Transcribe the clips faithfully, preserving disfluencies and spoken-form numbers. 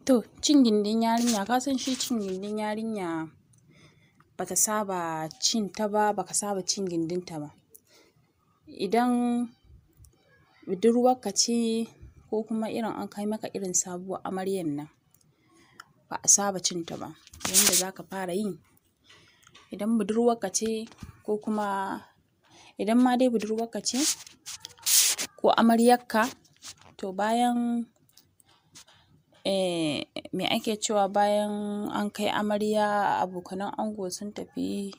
To, cin gindin yarinya, ka san shi cin gindin yarinya ba ta saba cin ta ba, ba ka saba cin gindinta ba. Idan budurwarka ce ko kuma irin an kai maka irin sabuwar amaryar nan, ba a saba cin ta ba. Yanda za ka fara yi, idan budurwarka ce ko kuma idan ma dai budurwarka ce ko amaryarka, to bayan eh me ake cewa bayan an kai amarya, abokanan ango sun tafi,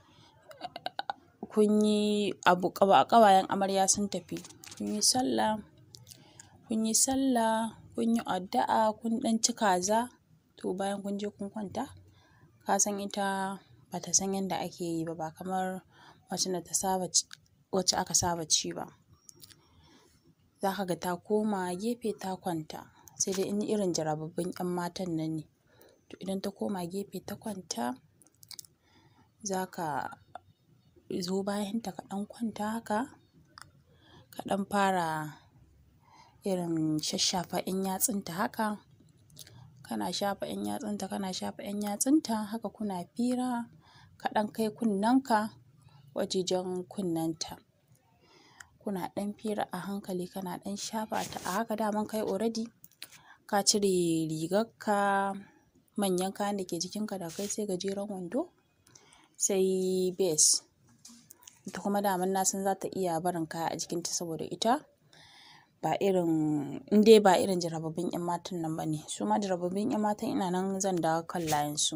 kun yi abu ƙawayen amarya sun tafi, kun yi sallah, kun yi sallah, kun yi addu'a, kun ɗan ci kaza, to bayan kun je kun kwanta, ka san ita ba ta san yanda ake yi ba, ba kamar wacce ta saba wacce aka saba ci ba. Za ka ga ta koma gefe ta kwanta, sai dai in irin jarababbun 'yan matan nan ne. To idan ta koma gefe ta kwanta, za ka zo bayanta ka ɗan kwanta haka, ka ɗan fara irin shashshafa 'yan yatsunta haka. Kana shafa 'yan yatsunta, kana shafa 'yan yatsunta haka kuna fira, ka ɗan kai kunnenka wajejen kunnenta. Kuna ɗan fira a hankali, kana ɗan shafa ta a haka daman kai already ka cire rigarka, manyan kayan da ke jikinka daga kai sai gajeren wando, sai bes. Ita kuma daman na san za ta iya barin kaya a jikinta saboda ita ba irin, in dai ba irin jarababbun 'yan matan nan ba ne. Su ma jarababbun 'yan matan ina nan zan dawo kan layinsu.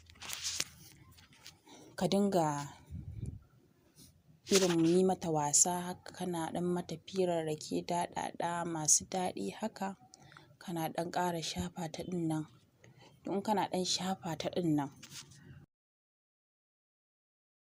Ka dinga irin yi mata wasa haka, kana ɗan mata firarraki daɗaɗa masu daɗi haka, kana ɗan ƙara shafa ta ɗin nan. In kana ɗan shafa ta ɗin nan,